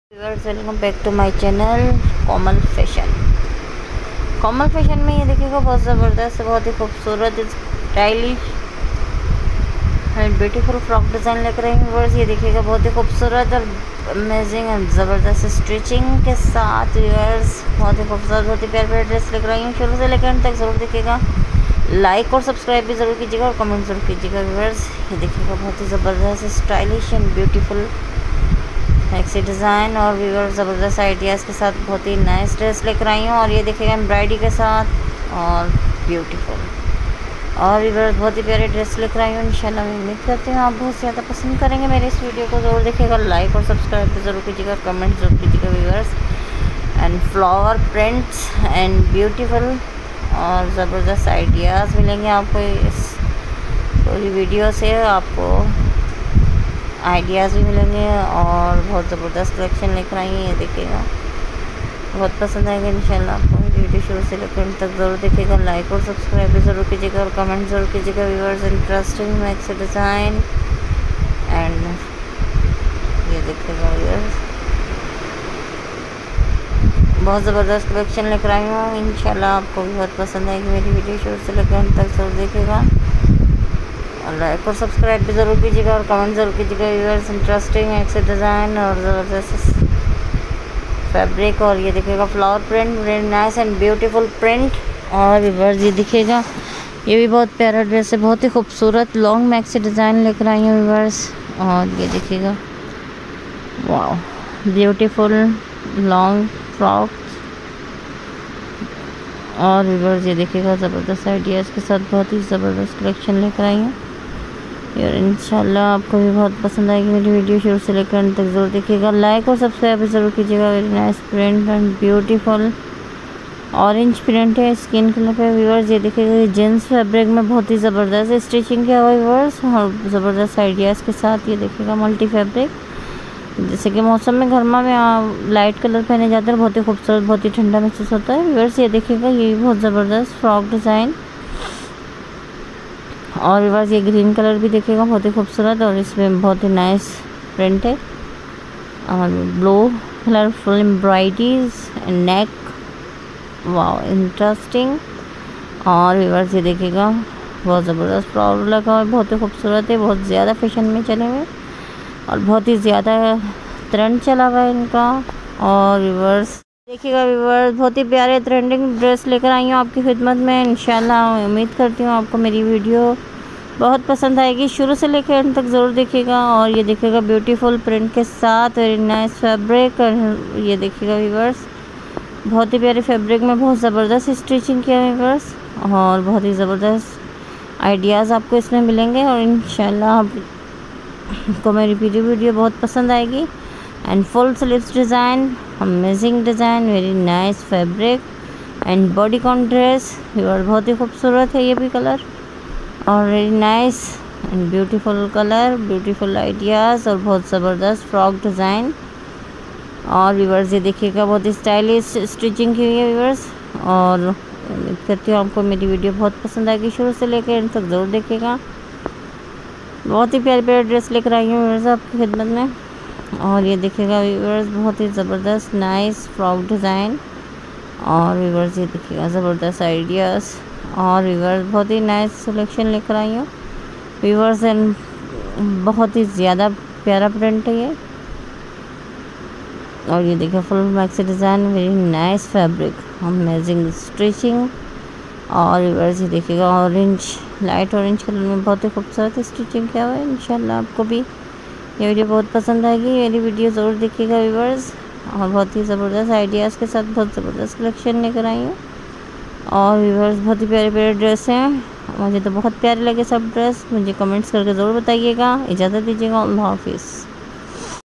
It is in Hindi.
Viewers, welcome back to my channel Komal fashion. Komal fashion में ये देखिएगा बहुत ज़बरदस्त, बहुत ही खूबसूरत, stylish and beautiful frock design लेकर आई हूँ व्यूअर्स। ये देखिएगा बहुत ही खूबसूरत और अमेजिंग एंड ज़बरदस्त स्टिचिंग के साथ व्यूअर्स, बहुत ही खूबसूरत, बहुत ही प्यारे ड्रेस लेकर आई हूँ। शुरू से लेकर अंत तक ज़रूर देखिएगा, लाइक और सब्सक्राइब भी ज़रूर कीजिएगा और कमेंट ज़रूर कीजिएगा व्यूअर्स। ये देखिएगा बहुत ही ज़बरदस्त stylish and beautiful maxi design और व्यूअर्स ज़बरदस्त आइडियाज़ के साथ बहुत ही नाइस ड्रेस लेकर आई हूँ। और ये देखिएगा एम्ब्रॉयडरी के साथ और ब्यूटीफुल और व्यूअर्स बहुत ही प्यारे ड्रेस लेकर आई हूँ। इंशाल्लाह मैं उम्मीद करती हूँ आप बहुत ज़्यादा पसंद करेंगे मेरे इस वीडियो को। ज़रूर देखिएगा, लाइक और सब्सक्राइब भी ज़रूर कीजिएगा, कमेंट ज़रूर कीजिएगा viewers. And flower prints and beautiful और ज़बरदस्त आइडियाज़ मिलेंगे आपको इस पूरी वीडियो से। आपको आइडियाज़ भी मिलेंगे और बहुत ज़बरदस्त कलेक्शन लेकर आई हैं। ये देखिएगा, बहुत पसंद आएगा इंशाल्लाह आपको। वीडियो शुरू से लेकर अंत तक ज़रूर देखिएगा, लाइक और सब्सक्राइब भी ज़रूर कीजिएगा और कमेंट ज़रूर कीजिएगा viewers. Interesting maxi design and ये देखिएगा व्यूअर्स, बहुत ज़बरदस्त कलेक्शन लेकर आई हूँ। इंशाल्लाह आपको भी बहुत पसंद आएगी मेरी वीडियो। शुरू से लेकर अंत तक ज़रूर देखिएगा और लाइक और सब्सक्राइब भी ज़रूर कीजिएगा और कमेंट ज़रूर कीजिएगा व्यूअर्स। इंटरेस्टिंग मैक्सी डिज़ाइन और ज़बरदस्त फैब्रिक और ये देखिएगा flower print, very nice and beautiful print. और व्यूअर्स ये देखिएगा, ये भी बहुत प्यारा ड्रेस है, बहुत ही खूबसूरत लॉन्ग मैक्सी डिज़ाइन लेकर आई हूँ व्यूअर्स। और ये देखिएगा, वाह, ब्यूटीफुल लॉन्ग फ्रॉक और व्यूअर्स ये देखिएगा ज़बरदस्त आइडियाज़ के साथ बहुत ही ज़बरदस्त कलेक्शन लेकर आई हूँ और इंशाल्लाह आपको भी बहुत पसंद आएगी मेरी वीडियो। शुरू से लेकर अंत तक ज़रूर देखिएगा, लाइक और सब्सक्राइब भी ज़रूर कीजिएगा। Very nice print and beautiful orange print है स्किन कलर पे व्यूअर्स। ये देखिएगा, जीन्स फैब्रिक में बहुत ही ज़बरदस्त स्टिचिंग किया हुआ है व्यूअर्स और ज़बरदस्त आइडियाज़ के साथ। ये देखिएगा मल्टी फैब्रिक, जैसे कि मौसम में गर्मा में लाइट कलर पहने जाते हैं, बहुत ही खूबसूरत, बहुत ही ठंडा महसूस होता है व्यूअर्स। ये देखिएगा, ये भी बहुत ज़बरदस्त फ्रॉक डिज़ाइन और व्यूअर्स ये ग्रीन कलर भी देखिएगा, बहुत ही खूबसूरत और इसमें बहुत ही नाइस प्रिंट है और blue colourful embroideries and neck, वाह इंटरेस्टिंग। और व्यूअर्स ये देखिएगा, बहुत ज़बरदस्त फ्रॉक लगा हुआ है, बहुत ही खूबसूरत है, बहुत ज़्यादा फैशन में चले हुए और बहुत ही ज़्यादा ट्रेंड चला हुआ है इनका। और व्यूअर्स देखिएगा व्यूअर्स, बहुत ही प्यारे ट्रेंडिंग ड्रेस लेकर आई हूँ आपकी खिदमत में। इंशाल्लाह उम्मीद करती हूँ आपको मेरी वीडियो बहुत पसंद आएगी। शुरू से लेकर अंत तक ज़रूर देखिएगा और ये देखिएगा ब्यूटीफुल प्रिंट के साथ वेरी नाइस फैब्रिक। ये देखिएगा व्यूअर्स, बहुत ही प्यारे फैब्रिक में बहुत ज़बरदस्त स्टिचिंग किया है व्यूअर्स और बहुत ही ज़बरदस्त आइडियाज़ आपको इसमें मिलेंगे और इंशाल्लाह आपको मेरी वीडियो बहुत पसंद आएगी। And full sleeves design, amazing design, very nice fabric and bodycon dress viewer, बहुत ही खूबसूरत है ये भी कलर और very nice and beautiful colour, beautiful ideas और बहुत ज़बरदस्त फ्रॉक डिज़ाइन। और व्यूअर्स ये देखिएगा, बहुत ही स्टाइलिश स्टिचिंग की हुई है व्यूअर्स और उम्मीद करती हूँ आपको मेरी वीडियो बहुत पसंद आएगी। शुरू से लेकर अंत तक ज़रूर देखिएगा, बहुत ही प्यारे प्यारे ड्रेस लेकर आई हूँ व्यूअर्स आपकी खिदमत में। और ये देखिएगा व्यूअर्स, बहुत ही ज़बरदस्त नाइस फ्रॉक डिज़ाइन और व्यूअर्स ये देखिएगा ज़बरदस्त आइडियाज़ और व्यूअर्स बहुत ही नाइस सिलेक्शन लेकर आई हूँ व्यूअर्स एंड बहुत ही ज़्यादा प्यारा प्रिंट है ये। और ये देखिए full maxi design, very nice fabric, amazing stitching और व्यूअर्स ये देखिएगा ऑरेंज, लाइट ऑरेंज कलर में बहुत ही खूबसूरत स्टिचिंग किया हुआ है। इंशाल्लाह आपको भी ये वीडियो बहुत पसंद आएगी, मेरी वीडियो ज़रूर देखिएगा व्यूअर्स। और बहुत ही ज़बरदस्त आइडियाज़ के साथ बहुत ज़बरदस्त कलेक्शन लेकर आई हूँ और व्यूअर्स बहुत ही प्यारे प्यारे ड्रेस हैं, मुझे तो बहुत प्यारे लगे सब ड्रेस। मुझे कमेंट्स करके ज़रूर बताइएगा। इजाज़त दीजिएगा, अल्लाह हाफिज़।